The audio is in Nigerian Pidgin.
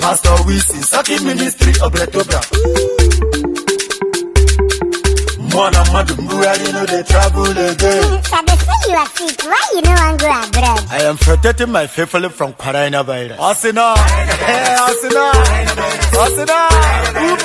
Pastor Wisi, Saki Ministry of Bretobra. Mwana Madumbu, you know they travel again. So they say you are sick, why you know I'm going abroad? I am protecting my faithfully from coronavirus. Asina! Hey, Asina! Asina!